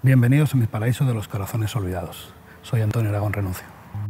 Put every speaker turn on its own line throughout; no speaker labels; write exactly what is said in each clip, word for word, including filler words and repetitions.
Bienvenidos a mi paraíso de los corazones olvidados. Soy Antonio Aragón Renuncio.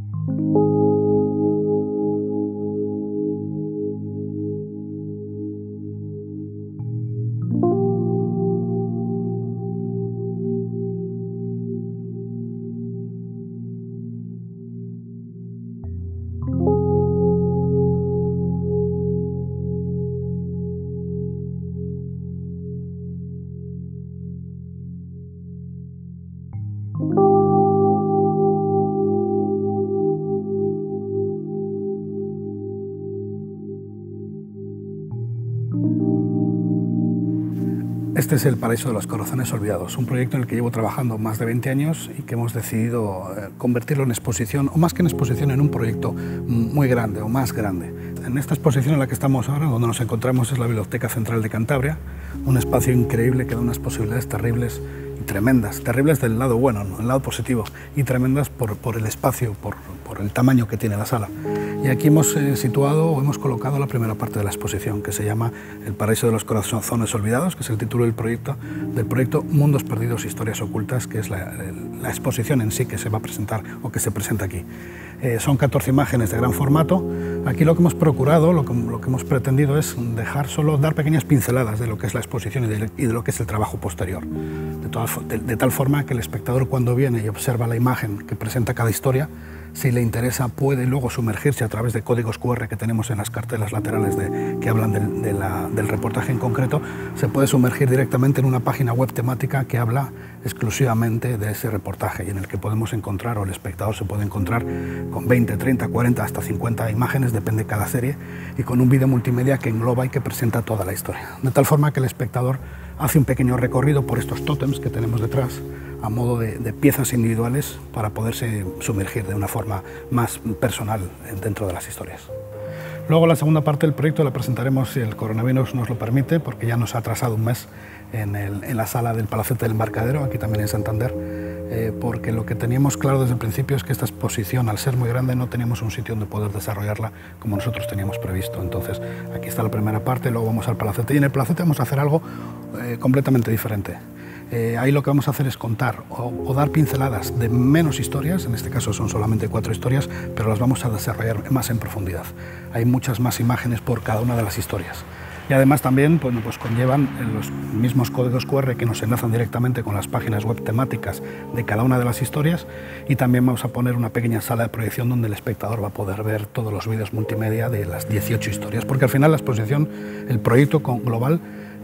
Este es el Paraíso de los Corazones Olvidados, un proyecto en el que llevo trabajando más de veinte años y que hemos decidido convertirlo en exposición, o más que en exposición, en un proyecto muy grande o más grande. En esta exposición en la que estamos ahora, donde nos encontramos, es la Biblioteca Central de Cantabria, un espacio increíble que da unas posibilidades terribles y tremendas, terribles del lado bueno, ¿no? El lado positivo, y tremendas por, por el espacio, por, por el tamaño que tiene la sala. Y aquí hemos eh, situado o hemos colocado la primera parte de la exposición, que se llama El Paraíso de los Corazones Olvidados, que es el título del proyecto, del proyecto Mundos Perdidos, Historias Ocultas, que es la, la exposición en sí que se va a presentar o que se presenta aquí. Eh, son catorce imágenes de gran formato. Aquí lo que hemos procurado, lo que, lo que hemos pretendido es dejar solo, dar pequeñas pinceladas de lo que es la exposición y de, y de lo que es el trabajo posterior. De, toda, de, de tal forma que el espectador, cuando viene y observa la imagen que presenta cada historia, si le interesa, puede luego sumergirse a través de códigos cu erre que tenemos en las cartelas laterales de, que hablan del, de la, del reportaje en concreto. Se puede sumergir directamente en una página web temática que habla exclusivamente de ese reportaje y en el que podemos encontrar, o el espectador se puede encontrar con veinte, treinta, cuarenta, hasta cincuenta imágenes, depende de cada serie, y con un vídeo multimedia que engloba y que presenta toda la historia. De tal forma que el espectador hace un pequeño recorrido por estos tótems que tenemos detrás, a modo de, de piezas individuales, para poderse sumergir de una forma más personal dentro de las historias. Luego la segunda parte del proyecto la presentaremos, si el coronavirus nos lo permite, porque ya nos ha atrasado un mes en, el, en la sala del Palacete del Embarcadero, aquí también en Santander, eh, porque lo que teníamos claro desde el principio es que esta exposición, al ser muy grande, no teníamos un sitio donde poder desarrollarla como nosotros teníamos previsto. Entonces, aquí está la primera parte, luego vamos al Palacete, y en el Palacete vamos a hacer algo eh, completamente diferente. Eh, ahí lo que vamos a hacer es contar o, o dar pinceladas de menos historias, en este caso son solamente cuatro historias, pero las vamos a desarrollar más en profundidad. Hay muchas más imágenes por cada una de las historias. Y además también bueno, pues conllevan los mismos códigos cu erre que nos enlazan directamente con las páginas web temáticas de cada una de las historias, y también vamos a poner una pequeña sala de proyección donde el espectador va a poder ver todos los vídeos multimedia de las dieciocho historias, porque al final la exposición, el proyecto global,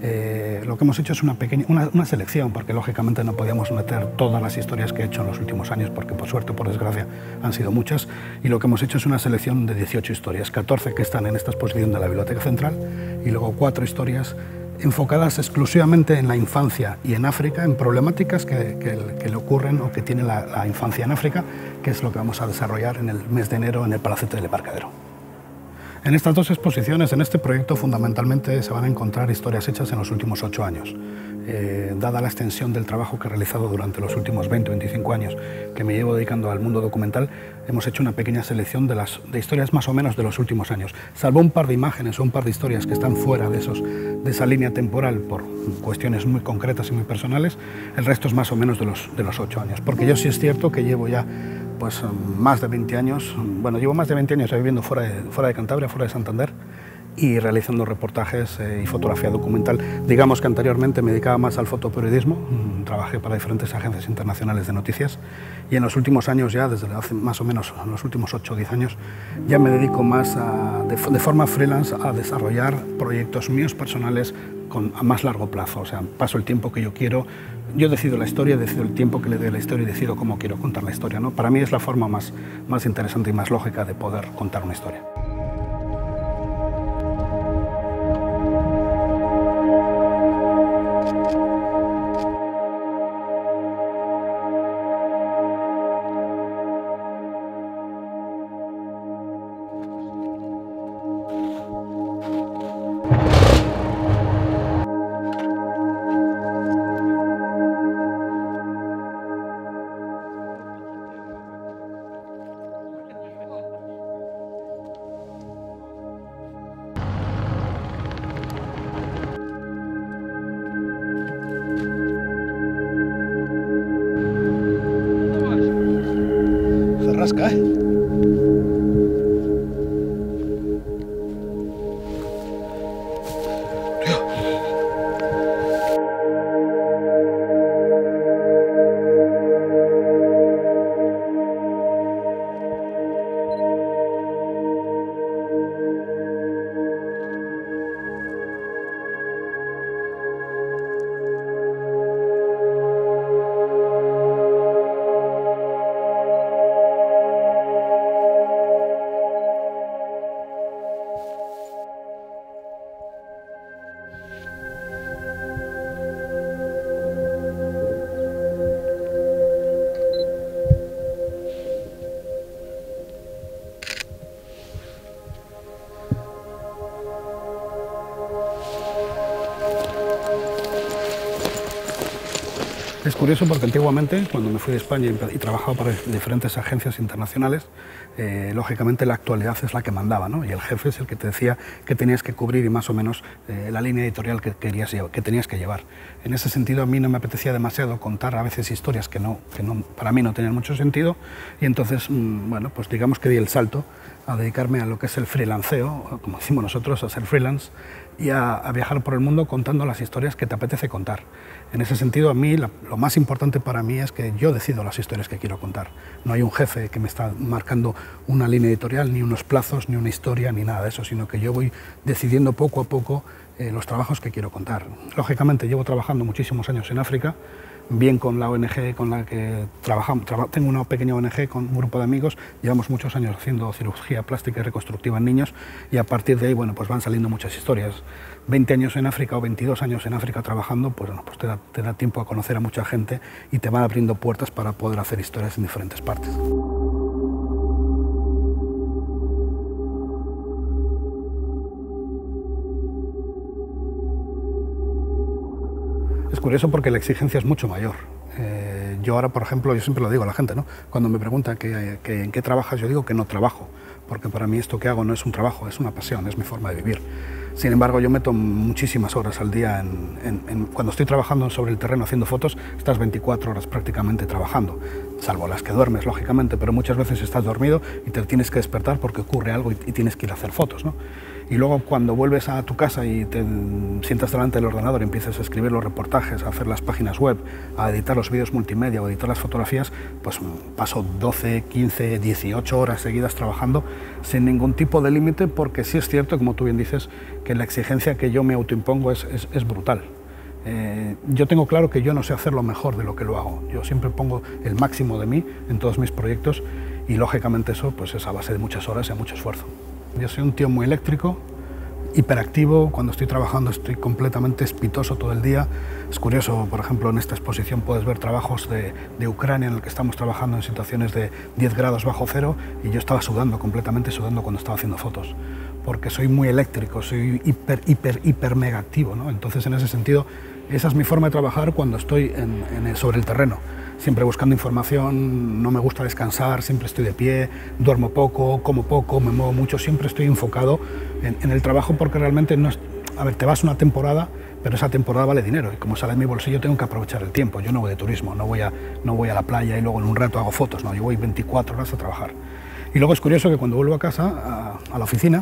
Eh, lo que hemos hecho es una pequeña una, una selección, porque lógicamente no podíamos meter todas las historias que he hecho en los últimos años, porque por suerte o por desgracia han sido muchas, y lo que hemos hecho es una selección de dieciocho historias, catorce que están en esta exposición de la Biblioteca Central, y luego cuatro historias enfocadas exclusivamente en la infancia y en África, en problemáticas que, que, que le ocurren o que tiene la, la infancia en África, que es lo que vamos a desarrollar en el mes de enero en el Palacete del Embarcadero. En estas dos exposiciones, en este proyecto, fundamentalmente se van a encontrar historias hechas en los últimos ocho años. Eh, dada la extensión del trabajo que he realizado durante los últimos veinte o veinticinco años que me llevo dedicando al mundo documental, hemos hecho una pequeña selección de, las, de historias más o menos de los últimos años. Salvo un par de imágenes o un par de historias que están fuera de, esos, de esa línea temporal por cuestiones muy concretas y muy personales, el resto es más o menos de los, de los ocho años. Porque yo sí es cierto que llevo ya pues más de veinte años, bueno, llevo más de veinte años viviendo fuera de, fuera de Cantabria, fuera de Santander, y realizando reportajes eh, y fotografía documental. Digamos que anteriormente me dedicaba más al fotoperiodismo, trabajé para diferentes agencias internacionales de noticias, y en los últimos años, ya desde hace más o menos en los últimos ocho o diez años, ya me dedico más a, de, de forma freelance a desarrollar proyectos míos personales con, a más largo plazo. O sea, paso el tiempo que yo quiero, yo decido la historia, decido el tiempo que le doy a la historia y decido cómo quiero contar la historia, ¿no? Para mí es la forma más, más interesante y más lógica de poder contar una historia. rasca, ¿eh? Es curioso porque antiguamente, cuando me fui de España y, y trabajaba para diferentes agencias internacionales, eh, lógicamente la actualidad es la que mandaba, ¿no? Y el jefe es el que te decía que tenías que cubrir y más o menos eh, la línea editorial que, querías, que tenías que llevar. En ese sentido, a mí no me apetecía demasiado contar a veces historias que, no, que no, para mí no tenían mucho sentido, y entonces, mmm, bueno, pues digamos que di el salto a dedicarme a lo que es el freelanceo, como decimos nosotros, a ser freelance, y a, a viajar por el mundo contando las historias que te apetece contar. En ese sentido, a mí la, lo más importante para mí es que yo decido las historias que quiero contar. No hay un jefe que me está marcando una línea editorial, ni unos plazos, ni una historia, ni nada de eso, sino que yo voy decidiendo poco a poco eh, los trabajos que quiero contar. Lógicamente, llevo trabajando muchísimos años en África, bien con la O N G con la que trabajamos. Traba, tengo una pequeña O N G con un grupo de amigos, llevamos muchos años haciendo cirugía plástica y reconstructiva en niños, y a partir de ahí, bueno, pues van saliendo muchas historias. veinte años en África o veintidós años en África trabajando, pues, bueno, pues te, da, te da tiempo a conocer a mucha gente y te van abriendo puertas para poder hacer historias en diferentes partes. Es curioso porque la exigencia es mucho mayor. Eh, yo ahora, por ejemplo, yo siempre lo digo a la gente, ¿no? Cuando me preguntan que, que, en qué trabajas, yo digo que no trabajo, porque para mí esto que hago no es un trabajo, es una pasión, es mi forma de vivir. Sin embargo, yo meto muchísimas horas al día en, en, en, cuando estoy trabajando sobre el terreno haciendo fotos, estás veinticuatro horas prácticamente trabajando, salvo las que duermes, lógicamente, pero muchas veces estás dormido y te tienes que despertar porque ocurre algo y, y tienes que ir a hacer fotos, ¿no? Y luego cuando vuelves a tu casa y te sientas delante del ordenador y empiezas a escribir los reportajes, a hacer las páginas web, a editar los vídeos multimedia o a editar las fotografías, pues paso doce, quince, dieciocho horas seguidas trabajando sin ningún tipo de límite, porque sí es cierto, como tú bien dices, que la exigencia que yo me autoimpongo es, es, es brutal. Eh, yo tengo claro que yo no sé hacerlo mejor de lo que lo hago. Yo siempre pongo el máximo de mí en todos mis proyectos y lógicamente eso pues es a base de muchas horas y mucho esfuerzo. Yo soy un tío muy eléctrico, hiperactivo. Cuando estoy trabajando estoy completamente espitoso todo el día. Es curioso, por ejemplo, en esta exposición puedes ver trabajos de, de Ucrania en el que estamos trabajando en situaciones de diez grados bajo cero y yo estaba sudando, completamente sudando cuando estaba haciendo fotos, porque soy muy eléctrico, soy hiper, hiper, hiper mega activo, ¿no? Entonces, en ese sentido, esa es mi forma de trabajar cuando estoy en, en el, sobre el terreno. Siempre buscando información, no me gusta descansar, siempre estoy de pie, duermo poco, como poco, me muevo mucho, siempre estoy enfocado en, en el trabajo porque realmente no es... A ver, te vas una temporada, pero esa temporada vale dinero y como sale en mi bolsillo tengo que aprovechar el tiempo. Yo no voy de turismo, no voy a, no voy a la playa y luego en un rato hago fotos, no, yo voy veinticuatro horas a trabajar. Y luego es curioso que cuando vuelvo a casa, a, a la oficina,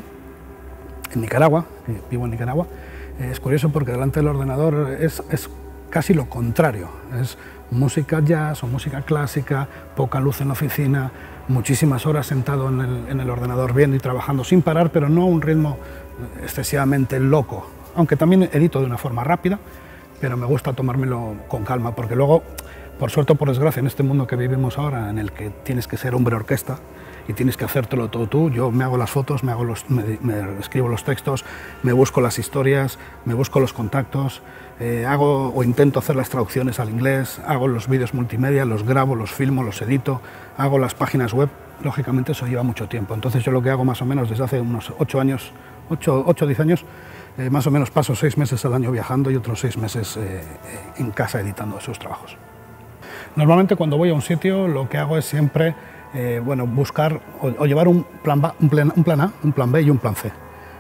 en Nicaragua, vivo en Nicaragua, es curioso porque delante del ordenador es, es casi lo contrario, es música jazz o música clásica, poca luz en la oficina, muchísimas horas sentado en el, en el ordenador viendo y trabajando sin parar, pero no a un ritmo excesivamente loco, aunque también edito de una forma rápida, pero me gusta tomármelo con calma, porque luego, por suerte o por desgracia, en este mundo que vivimos ahora, en el que tienes que ser hombre orquesta, y tienes que hacértelo todo tú. Yo me hago las fotos, me, hago los, me, me escribo los textos, me busco las historias, me busco los contactos, eh, hago o intento hacer las traducciones al inglés, hago los vídeos multimedia, los grabo, los filmo, los edito, hago las páginas web. Lógicamente eso lleva mucho tiempo. Entonces yo lo que hago más o menos desde hace unos ocho años, ocho o diez años, eh, más o menos paso seis meses al año viajando y otros seis meses eh, en casa editando esos trabajos. Normalmente cuando voy a un sitio lo que hago es siempre Eh, bueno, buscar o, o llevar un plan, ba, un, plan, un plan A, un plan B y un plan C.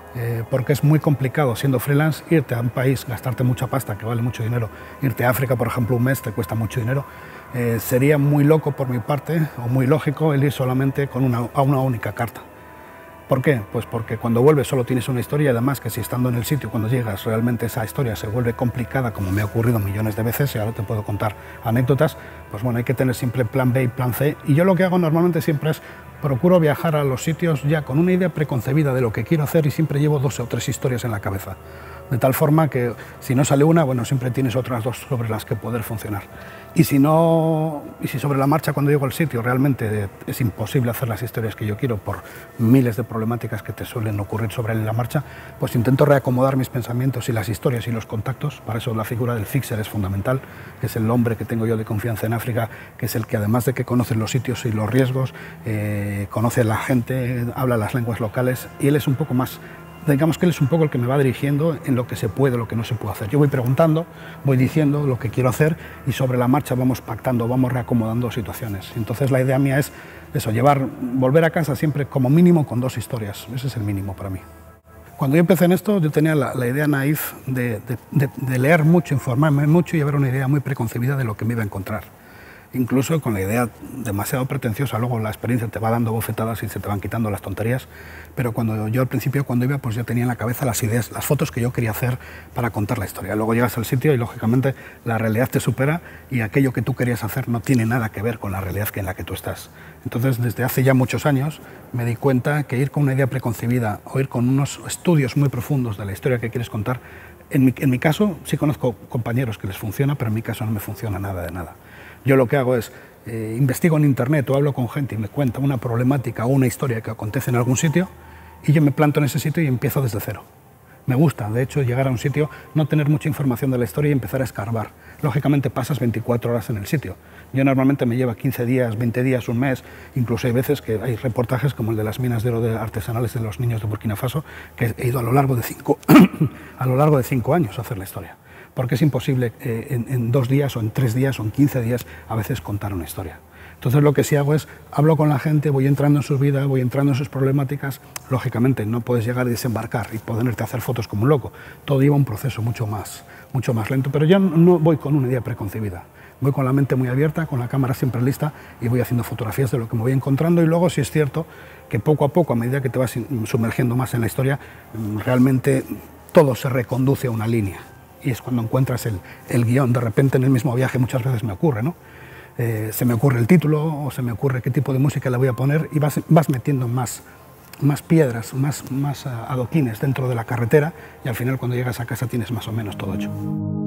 eh, porque es muy complicado siendo freelance irte a un país, gastarte mucha pasta, que vale mucho dinero, irte a África, por ejemplo, un mes te cuesta mucho dinero. Eh, sería muy loco por mi parte, o muy lógico, el ir solamente con una, a una única carta. ¿Por qué? Pues porque cuando vuelves solo tienes una historia y además que si estando en el sitio cuando llegas realmente esa historia se vuelve complicada, como me ha ocurrido millones de veces y ahora te puedo contar anécdotas, pues bueno, hay que tener siempre plan B y plan C. Y yo lo que hago normalmente siempre es procuro viajar a los sitios ya con una idea preconcebida de lo que quiero hacer y siempre llevo dos o tres historias en la cabeza. De tal forma que si no sale una, bueno, siempre tienes otras dos sobre las que poder funcionar. Y si no, y si sobre la marcha cuando llego al sitio realmente es imposible hacer las historias que yo quiero por miles de problemáticas que te suelen ocurrir sobre la marcha, pues intento reacomodar mis pensamientos y las historias y los contactos. Para eso la figura del fixer es fundamental, que es el hombre que tengo yo de confianza en África, que es el que además de que conoce los sitios y los riesgos, eh, conoce a la gente, habla las lenguas locales y él es un poco más... Digamos que él es un poco el que me va dirigiendo en lo que se puede, lo que no se puede hacer. Yo voy preguntando, voy diciendo lo que quiero hacer y sobre la marcha vamos pactando, vamos reacomodando situaciones. Entonces la idea mía es eso, llevar, volver a casa siempre como mínimo con dos historias. Ese es el mínimo para mí. Cuando yo empecé en esto, yo tenía la, la idea naif de, de, de, de leer mucho, informarme mucho y haber una idea muy preconcebida de lo que me iba a encontrar. Incluso con la idea demasiado pretenciosa, luego la experiencia te va dando bofetadas y se te van quitando las tonterías, pero cuando yo al principio cuando iba pues ya tenía en la cabeza las ideas, las fotos que yo quería hacer para contar la historia. Luego llegas al sitio y lógicamente la realidad te supera y aquello que tú querías hacer no tiene nada que ver con la realidad que en la que tú estás. Entonces desde hace ya muchos años me di cuenta que ir con una idea preconcebida o ir con unos estudios muy profundos de la historia que quieres contar, en mi, en mi caso sí conozco compañeros que les funciona, pero en mi caso no me funciona nada de nada. Yo lo que hago es, eh, investigo en internet o hablo con gente y me cuenta una problemática o una historia que acontece en algún sitio y yo me planto en ese sitio y empiezo desde cero. Me gusta, de hecho, llegar a un sitio, no tener mucha información de la historia y empezar a escarbar. Lógicamente pasas veinticuatro horas en el sitio. Yo normalmente me lleva quince días, veinte días, un mes, incluso hay veces que hay reportajes como el de las minas de oro de artesanales de los niños de Burkina Faso, que he ido a lo largo de cinco, a lo largo de cinco años a hacer la historia. Porque es imposible eh, en, en dos días o en tres días o en quince días a veces contar una historia. Entonces lo que sí hago es, hablo con la gente, voy entrando en su vida, voy entrando en sus problemáticas. Lógicamente no puedes llegar y desembarcar y ponerte a hacer fotos como un loco. Todo lleva un proceso mucho más, mucho más lento, pero yo no voy con una idea preconcebida. Voy con la mente muy abierta, con la cámara siempre lista y voy haciendo fotografías de lo que me voy encontrando y luego sí es cierto que poco a poco, a medida que te vas sumergiendo más en la historia, realmente todo se reconduce a una línea. Y es cuando encuentras el, el guión. De repente en el mismo viaje muchas veces me ocurre, ¿no? Eh, se me ocurre el título o se me ocurre qué tipo de música le voy a poner y vas, vas metiendo más, más piedras, más, más adoquines dentro de la carretera y al final cuando llegas a casa tienes más o menos todo hecho.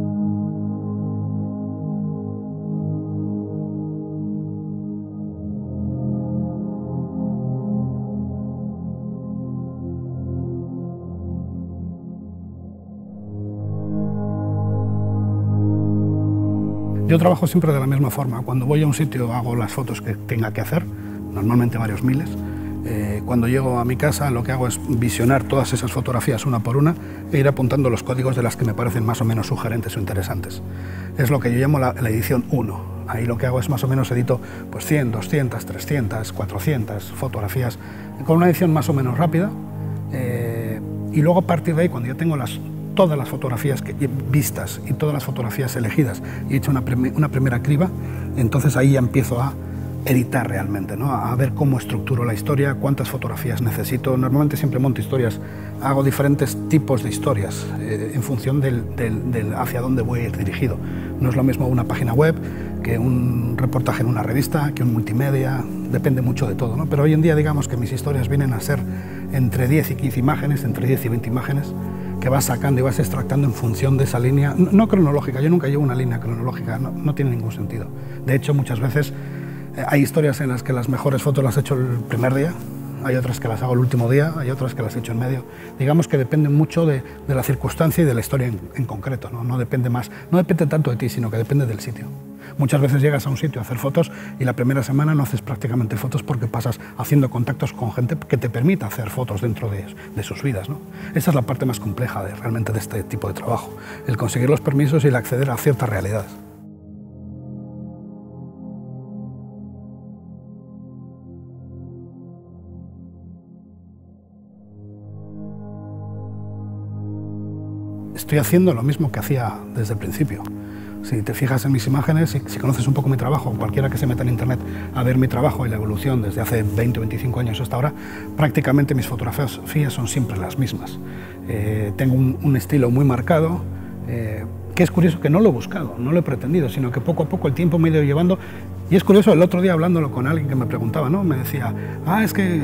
Yo trabajo siempre de la misma forma. Cuando voy a un sitio hago las fotos que tenga que hacer, normalmente varios miles. Eh, cuando llego a mi casa lo que hago es visionar todas esas fotografías una por una e ir apuntando los códigos de las que me parecen más o menos sugerentes o interesantes. Es lo que yo llamo la, la edición uno. Ahí lo que hago es más o menos edito pues cien, doscientas, trescientas, cuatrocientas fotografías con una edición más o menos rápida. Eh, y luego a partir de ahí, cuando ya tengo las todas las fotografías que, vistas y todas las fotografías elegidas y he hecho una, prim una primera criba, entonces ahí ya empiezo a editar realmente, ¿no? A ver cómo estructuro la historia, cuántas fotografías necesito. Normalmente siempre monto historias, hago diferentes tipos de historias eh, en función del, del, del hacia dónde voy a ir dirigido. No es lo mismo una página web que un reportaje en una revista, que un multimedia, depende mucho de todo, ¿no? Pero hoy en día digamos que mis historias vienen a ser entre diez y quince imágenes, entre diez y veinte imágenes, que vas sacando y vas extractando en función de esa línea, no, no cronológica, yo nunca llevo una línea cronológica, no, no tiene ningún sentido. De hecho, muchas veces eh, hay historias en las que las mejores fotos las he hecho el primer día, hay otras que las hago el último día, hay otras que las he hecho en medio. Digamos que depende mucho de, de la circunstancia y de la historia en, en concreto, ¿no? No depende más, no depende tanto de ti, sino que depende del sitio. Muchas veces llegas a un sitio a hacer fotos y la primera semana no haces prácticamente fotos porque pasas haciendo contactos con gente que te permita hacer fotos dentro de, de sus vidas, ¿no? Esa es la parte más compleja de, realmente de este tipo de trabajo, el conseguir los permisos y el acceder a ciertas realidades. estoy haciendo lo mismo que hacía desde el principio. Si te fijas en mis imágenes, si, si conoces un poco mi trabajo, cualquiera que se meta en internet a ver mi trabajo y la evolución desde hace veinte o veinticinco años hasta ahora, prácticamente mis fotografías son siempre las mismas. Eh, tengo un, un estilo muy marcado, eh, que es curioso que no lo he buscado, no lo he pretendido, sino que poco a poco el tiempo me ha ido llevando. Y es curioso, el otro día hablándolo con alguien que me preguntaba, ¿no? Me decía, ah, es que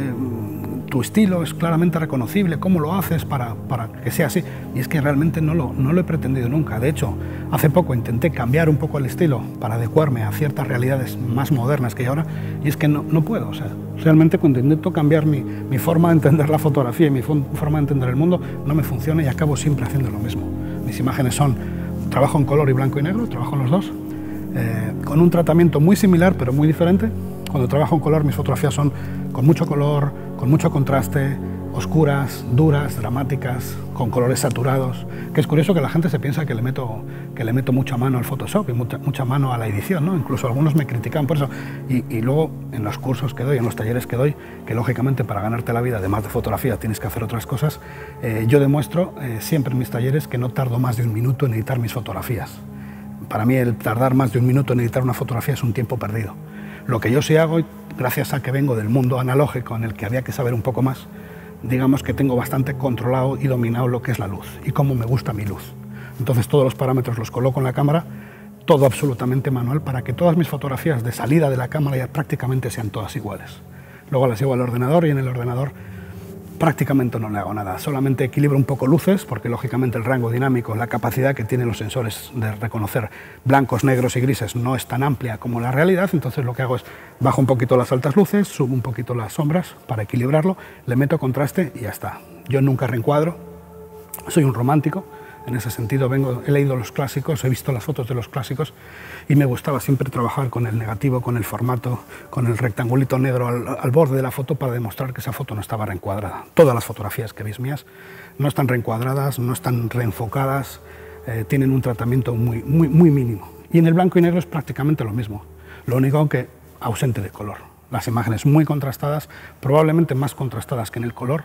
tu estilo es claramente reconocible, ¿cómo lo haces para, para que sea así? Y es que realmente no lo, no lo he pretendido nunca. De hecho, hace poco intenté cambiar un poco el estilo para adecuarme a ciertas realidades más modernas que hay ahora, y es que no, no puedo. O sea, realmente cuando intento cambiar mi, mi forma de entender la fotografía y mi forma de entender el mundo, no me funciona y acabo siempre haciendo lo mismo. Mis imágenes son, trabajo en color y blanco y negro, trabajo en los dos, eh, con un tratamiento muy similar pero muy diferente. Cuando trabajo en color, mis fotografías son con mucho color, con mucho contraste, oscuras, duras, dramáticas, con colores saturados, que es curioso que la gente se piensa que le meto, que le meto mucha mano al Photoshop y mucha, mucha mano a la edición, ¿no? Incluso algunos me critican por eso. Y, y luego, en los cursos que doy, en los talleres que doy, que lógicamente para ganarte la vida, además de fotografía, tienes que hacer otras cosas, eh, yo demuestro eh, siempre en mis talleres que no tardo más de un minuto en editar mis fotografías. Para mí el tardar más de un minuto en editar una fotografía es un tiempo perdido. Lo que yo sí hago, gracias a que vengo del mundo analógico en el que había que saber un poco más, digamos que tengo bastante controlado y dominado lo que es la luz y cómo me gusta mi luz. Entonces todos los parámetros los coloco en la cámara, todo absolutamente manual, para que todas mis fotografías de salida de la cámara ya prácticamente sean todas iguales. Luego las llevo al ordenador y en el ordenador prácticamente no le hago nada, solamente equilibro un poco luces, porque lógicamente el rango dinámico, la capacidad que tienen los sensores de reconocer blancos, negros y grises no es tan amplia como la realidad, entonces lo que hago es bajo un poquito las altas luces, subo un poquito las sombras para equilibrarlo, le meto contraste y ya está. Yo nunca reencuadro, soy un romántico, en ese sentido vengo, he leído los clásicos, he visto las fotos de los clásicos y me gustaba siempre trabajar con el negativo, con el formato, con el rectangulito negro al, al borde de la foto para demostrar que esa foto no estaba reencuadrada. Todas las fotografías que veis mías no están reencuadradas, no están reenfocadas, eh, tienen un tratamiento muy, muy, muy mínimo. Y en el blanco y negro es prácticamente lo mismo, lo único que ausente de color. Las imágenes muy contrastadas, probablemente más contrastadas que en el color,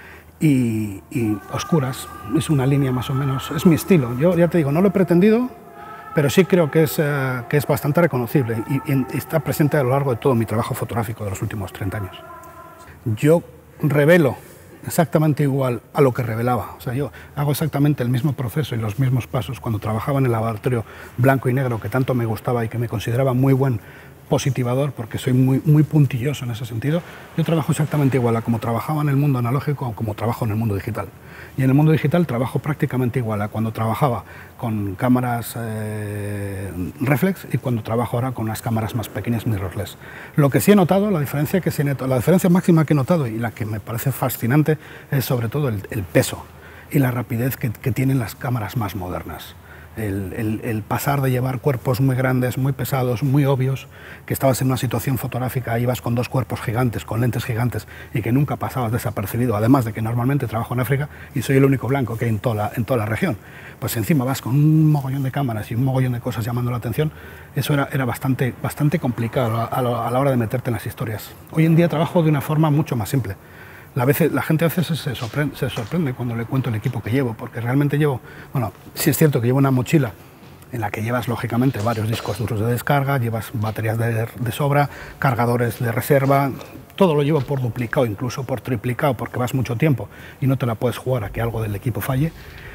Y, y oscuras, es una línea más o menos, es mi estilo. Yo ya te digo, no lo he pretendido, pero sí creo que es, eh, que es bastante reconocible y, y está presente a lo largo de todo mi trabajo fotográfico de los últimos treinta años. Yo revelo exactamente igual a lo que revelaba, o sea, yo hago exactamente el mismo proceso y los mismos pasos cuando trabajaba en el laboratorio blanco y negro, que tanto me gustaba y que me consideraba muy buen positivador, porque soy muy, muy puntilloso en ese sentido. Yo trabajo exactamente igual a como trabajaba en el mundo analógico o como trabajo en el mundo digital. Y en el mundo digital trabajo prácticamente igual a cuando trabajaba con cámaras eh, reflex y cuando trabajo ahora con las cámaras más pequeñas mirrorless. Lo que sí he notado, la diferencia, que sí he notado, la diferencia máxima que he notado y la que me parece fascinante es sobre todo el, el peso y la rapidez que, que tienen las cámaras más modernas. El, el, el pasar de llevar cuerpos muy grandes, muy pesados, muy obvios, que estabas en una situación fotográfica, ibas con dos cuerpos gigantes, con lentes gigantes y que nunca pasabas desapercibido, además de que normalmente trabajo en África y soy el único blanco que hay en toda la, en toda la región. Pues encima vas con un mogollón de cámaras y un mogollón de cosas llamando la atención, eso era, era bastante, bastante complicado a, a, a la hora de meterte en las historias. Hoy en día trabajo de una forma mucho más simple. La, vez, la gente a veces se sorprende, se sorprende cuando le cuento el equipo que llevo, porque realmente llevo, bueno, sí es cierto que llevo una mochila en la que llevas lógicamente varios discos duros de descarga, llevas baterías de, de sobra, cargadores de reserva, todo lo llevo por duplicado, incluso por triplicado, porque vas mucho tiempo y no te la puedes jugar a que algo del equipo falle.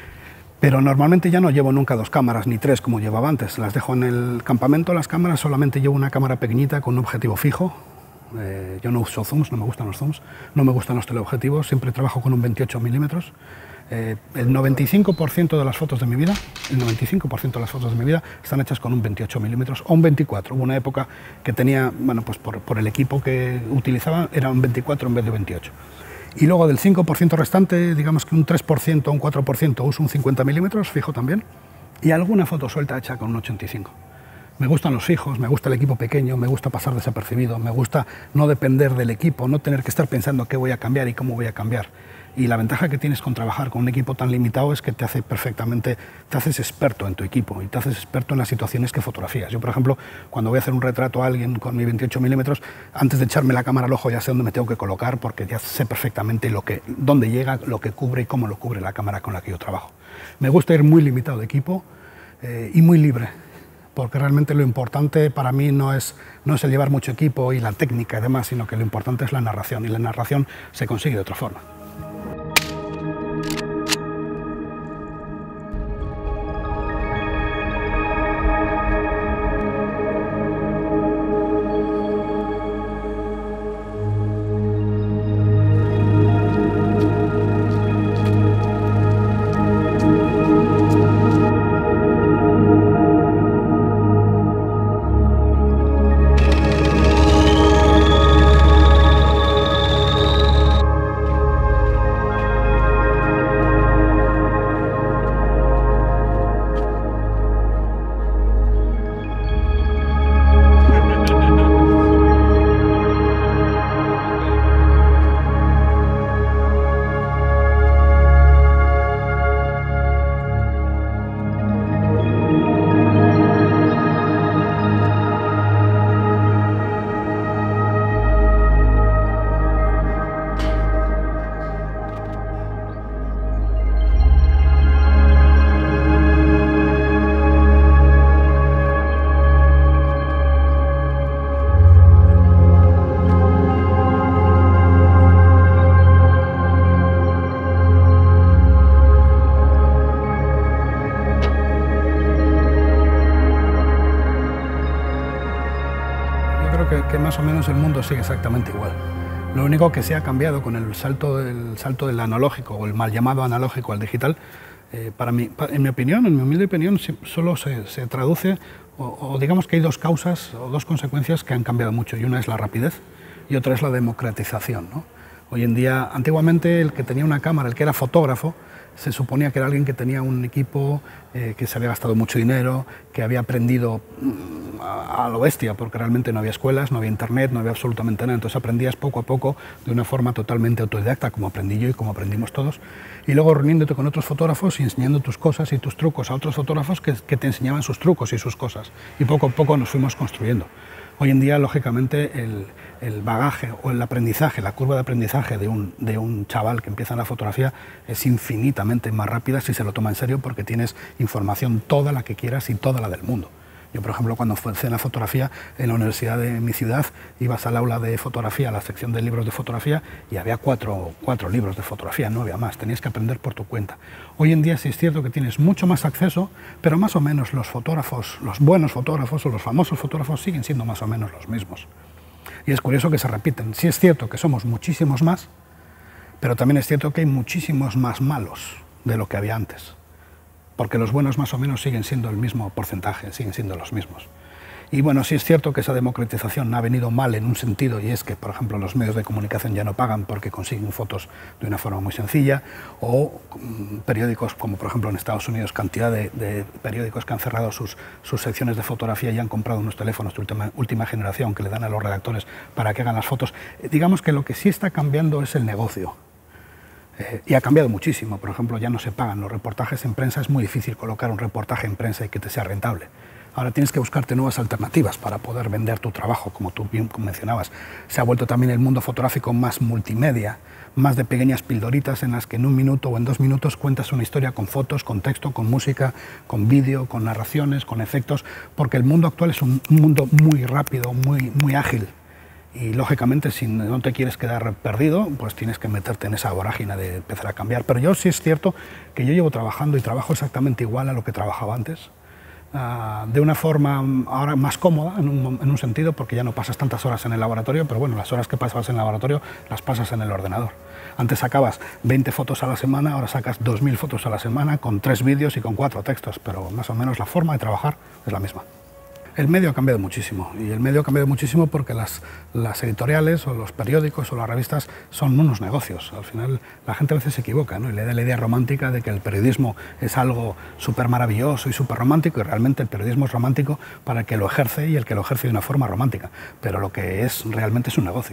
Pero normalmente ya no llevo nunca dos cámaras ni tres como llevaba antes, las dejo en el campamento, las cámaras, solamente llevo una cámara pequeñita con un objetivo fijo. Eh, yo no uso zooms, no me gustan los zooms, no me gustan los teleobjetivos, siempre trabajo con un veintiocho milímetros. Eh, el noventa y cinco por ciento de las fotos de mi vida, el noventa y cinco por ciento de las fotos de mi vida están hechas con un veintiocho milímetros o un veinticuatro. Hubo una época que tenía, bueno, pues por, por el equipo que utilizaba, era un veinticuatro en vez de veintiocho. Y luego del cinco por ciento restante, digamos que un tres por ciento o un cuatro por ciento uso un cincuenta milímetros, fijo también, y alguna foto suelta hecha con un ochenta y cinco. Me gustan los fijos, me gusta el equipo pequeño, me gusta pasar desapercibido, me gusta no depender del equipo, no tener que estar pensando qué voy a cambiar y cómo voy a cambiar. Y la ventaja que tienes con trabajar con un equipo tan limitado es que te hace perfectamente, te haces experto en tu equipo y te haces experto en las situaciones que fotografías. Yo, por ejemplo, cuando voy a hacer un retrato a alguien con mi veintiocho milímetros, antes de echarme la cámara al ojo ya sé dónde me tengo que colocar porque ya sé perfectamente lo que, dónde llega, lo que cubre y cómo lo cubre la cámara con la que yo trabajo. Me gusta ir muy limitado de equipo eh, y muy libre, porque realmente lo importante para mí no es, no es el llevar mucho equipo y la técnica y demás, sino que lo importante es la narración, y la narración se consigue de otra forma. Que, que más o menos el mundo sigue exactamente igual. Lo único que se ha cambiado con el salto del, salto del analógico o el mal llamado analógico al digital, eh, para mí, en mi opinión, en mi humilde opinión, solo se, se traduce, o, o digamos que hay dos causas o dos consecuencias que han cambiado mucho, y una es la rapidez y otra es la democratización, ¿no? Hoy en día, antiguamente el que tenía una cámara, el que era fotógrafo, se suponía que era alguien que tenía un equipo, eh, que se había gastado mucho dinero, que había aprendido mmm, a, a lo bestia, porque realmente no había escuelas, no había internet, no había absolutamente nada. Entonces aprendías poco a poco de una forma totalmente autodidacta, como aprendí yo y como aprendimos todos, y luego reuniéndote con otros fotógrafos y enseñando tus cosas y tus trucos a otros fotógrafos que, que te enseñaban sus trucos y sus cosas. Y poco a poco nos fuimos construyendo. Hoy en día, lógicamente, el, el bagaje o el aprendizaje, la curva de aprendizaje de un, de un chaval que empieza en la fotografía es infinitamente más rápida si se lo toma en serio, porque tienes información toda la que quieras y toda la del mundo. Yo, por ejemplo, cuando empecé en la fotografía en la universidad de mi ciudad, ibas al aula de fotografía, a la sección de libros de fotografía, y había cuatro, cuatro libros de fotografía, no había más, tenías que aprender por tu cuenta. Hoy en día sí es cierto que tienes mucho más acceso, pero más o menos los fotógrafos, los buenos fotógrafos o los famosos fotógrafos siguen siendo más o menos los mismos. Y es curioso que se repiten. Sí es cierto que somos muchísimos más, pero también es cierto que hay muchísimos más malos de lo que había antes, porque los buenos más o menos siguen siendo el mismo porcentaje, siguen siendo los mismos. Y bueno, sí es cierto que esa democratización ha venido mal en un sentido, y es que, por ejemplo, los medios de comunicación ya no pagan porque consiguen fotos de una forma muy sencilla, o um, periódicos como, por ejemplo, en Estados Unidos, cantidad de, de periódicos que han cerrado sus, sus secciones de fotografía y han comprado unos teléfonos de última, última generación que le dan a los redactores para que hagan las fotos. Eh, digamos que lo que sí está cambiando es el negocio. Eh, y ha cambiado muchísimo. Por ejemplo, ya no se pagan los reportajes en prensa. Es muy difícil colocar un reportaje en prensa y que te sea rentable. Ahora tienes que buscarte nuevas alternativas para poder vender tu trabajo, como tú bien mencionabas. Se ha vuelto también el mundo fotográfico más multimedia, más de pequeñas pildoritas en las que en un minuto o en dos minutos cuentas una historia con fotos, con texto, con música, con vídeo, con narraciones, con efectos, porque el mundo actual es un mundo muy rápido, muy, muy ágil. Y lógicamente, si no te quieres quedar perdido, pues tienes que meterte en esa vorágine de empezar a cambiar. Pero yo sí es cierto que yo llevo trabajando y trabajo exactamente igual a lo que trabajaba antes, uh, de una forma ahora más cómoda, en un, en un sentido, porque ya no pasas tantas horas en el laboratorio, pero bueno, las horas que pasabas en el laboratorio las pasas en el ordenador. Antes sacabas veinte fotos a la semana, ahora sacas dos mil fotos a la semana con tres vídeos y con cuatro textos, pero más o menos la forma de trabajar es la misma. El medio ha cambiado muchísimo, y el medio ha cambiado muchísimo porque las, las editoriales o los periódicos o las revistas son unos negocios. Al final la gente a veces se equivoca, ¿no? Y le da la idea romántica de que el periodismo es algo súper maravilloso y súper romántico, y realmente el periodismo es romántico para el que lo ejerce y el que lo ejerce de una forma romántica, pero lo que es realmente es un negocio.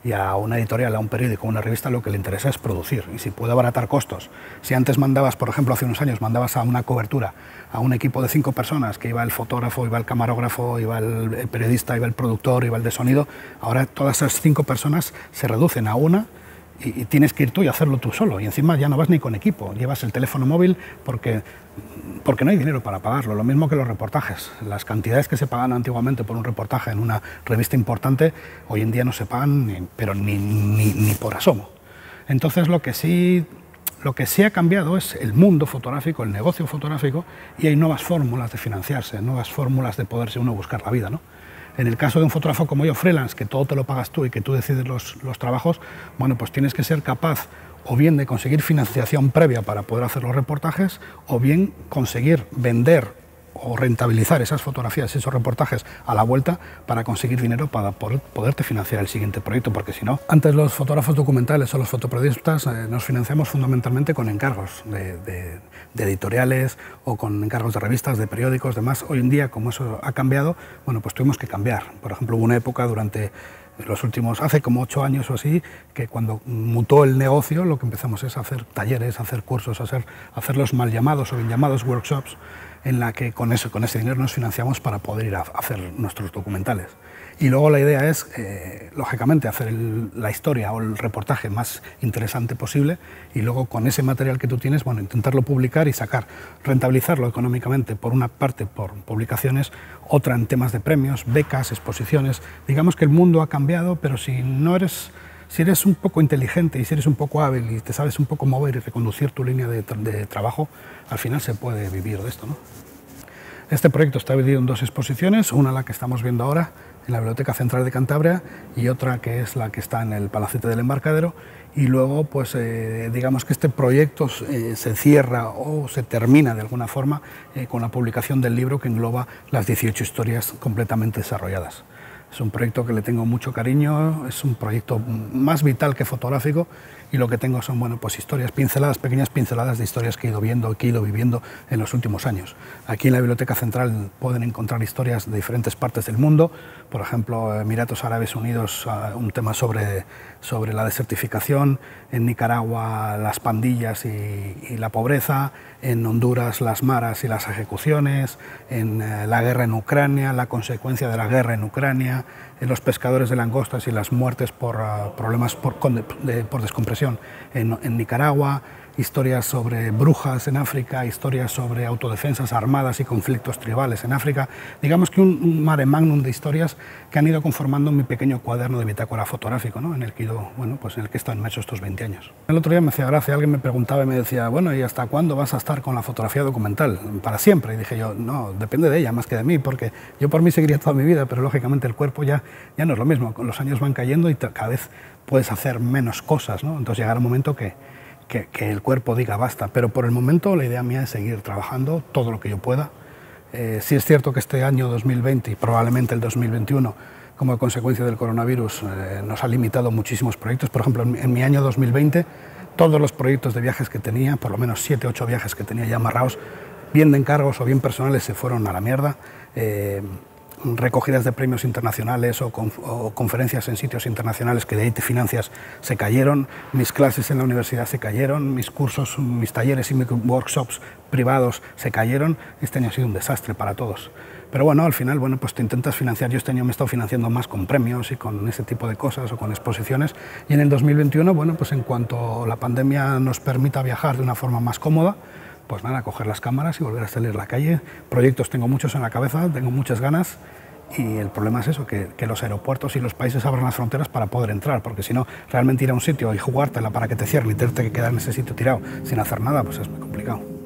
Y a una editorial, a un periódico, a una revista, lo que le interesa es producir. Y si puede abaratar costos. Si antes mandabas, por ejemplo, hace unos años, mandabas a una cobertura a un equipo de cinco personas, que iba el fotógrafo, iba el camarógrafo, iba el periodista, iba el productor, iba el de sonido, ahora todas esas cinco personas se reducen a una y, y tienes que ir tú y hacerlo tú solo. Y encima ya no vas ni con equipo, llevas el teléfono móvil porque, porque no hay dinero para pagarlo. Lo mismo que los reportajes. Las cantidades que se pagaban antiguamente por un reportaje en una revista importante, hoy en día no se pagan, ni, pero ni, ni, ni por asomo. Entonces lo que sí... Lo que sí ha cambiado es el mundo fotográfico, el negocio fotográfico, y hay nuevas fórmulas de financiarse, nuevas fórmulas de poderse uno buscar la vida, ¿no? En el caso de un fotógrafo como yo, freelance, que todo te lo pagas tú y que tú decides los, los trabajos, bueno, pues tienes que ser capaz o bien de conseguir financiación previa para poder hacer los reportajes, o bien conseguir vender o rentabilizar esas fotografías, esos reportajes a la vuelta para conseguir dinero para poder, poderte financiar el siguiente proyecto, porque si no, antes los fotógrafos documentales o los fotoperiodistas eh, nos financiamos fundamentalmente con encargos de, de, de editoriales o con encargos de revistas, de periódicos, demás. Hoy en día, como eso ha cambiado, bueno, pues tuvimos que cambiar. Por ejemplo, hubo una época durante los últimos, hace como ocho años o así, que cuando mutó el negocio, lo que empezamos es a hacer talleres, a hacer cursos, a hacer, a hacer los mal llamados o bien llamados workshops, en la que con, eso, con ese dinero nos financiamos para poder ir a hacer nuestros documentales. Y luego la idea es, eh, lógicamente, hacer el, la historia o el reportaje más interesante posible y luego con ese material que tú tienes, bueno, intentarlo publicar y sacar, rentabilizarlo económicamente, por una parte por publicaciones, otra en temas de premios, becas, exposiciones. Digamos que el mundo ha cambiado, pero si no eres... Si eres un poco inteligente y si eres un poco hábil y te sabes un poco mover y reconducir tu línea de, de trabajo, al final se puede vivir de esto, ¿no? Este proyecto está dividido en dos exposiciones, una la que estamos viendo ahora en la Biblioteca Central de Cantabria y otra que es la que está en el Palacete del Embarcadero, y luego pues eh, digamos que este proyecto eh, se cierra o se termina de alguna forma eh, con la publicación del libro que engloba las dieciocho historias completamente desarrolladas. Es un proyecto que le tengo mucho cariño, es un proyecto más vital que fotográfico y lo que tengo son, bueno, pues historias, pinceladas, pequeñas pinceladas de historias que he ido viendo, que he ido viviendo en los últimos años. Aquí en la Biblioteca Central pueden encontrar historias de diferentes partes del mundo, por ejemplo, Emiratos Árabes Unidos, un tema sobre, sobre la desertificación, en Nicaragua las pandillas y, y la pobreza, en Honduras las maras y las ejecuciones, en eh, la guerra en Ucrania, la consecuencia de la guerra en Ucrania, en los pescadores de langostas y las muertes por uh, problemas por, con, de, por descompresión en, en Nicaragua, historias sobre brujas en África, historias sobre autodefensas armadas y conflictos tribales en África. Digamos que un, un mare magnum de historias que han ido conformando mi pequeño cuaderno de bitácora fotográfico, ¿no? en, el que ido, bueno, pues en el que he estado inmerso estos veinte años. El otro día me hacía gracia, alguien me preguntaba y me decía, bueno, ¿y hasta cuándo vas a estar con la fotografía documental? ¿Para siempre? Y dije yo, no, depende de ella más que de mí, porque yo por mí seguiría toda mi vida, pero lógicamente el cuerpo ya, ya no es lo mismo. Los años van cayendo y cada vez puedes hacer menos cosas, ¿no? Entonces llegará un momento que Que, que el cuerpo diga basta, pero por el momento la idea mía es seguir trabajando todo lo que yo pueda. Eh, sí es cierto que este año dos mil veinte y probablemente el dos mil veintiuno, como consecuencia del coronavirus, eh, nos ha limitado muchísimos proyectos. Por ejemplo, en, en mi año dos mil veinte, todos los proyectos de viajes que tenía, por lo menos siete, ocho viajes que tenía ya amarrados, bien de encargos o bien personales, se fueron a la mierda. Eh, recogidas de premios internacionales o, con, o conferencias en sitios internacionales que de ahí te financias se cayeron, mis clases en la universidad se cayeron, mis cursos, mis talleres y mis workshops privados se cayeron. Este año ha sido un desastre para todos. Pero bueno, al final, bueno, pues te intentas financiar. Yo este año me he estado financiando más con premios y con ese tipo de cosas o con exposiciones. Y en el dos mil veintiuno, bueno, pues en cuanto la pandemia nos permita viajar de una forma más cómoda, pues nada, coger las cámaras y volver a salir a la calle. Proyectos tengo muchos en la cabeza, tengo muchas ganas y el problema es eso, que, que los aeropuertos y los países abran las fronteras para poder entrar, porque si no, realmente ir a un sitio y jugártela para que te cierren y tenerte que quedar en ese sitio tirado sin hacer nada, pues es muy complicado.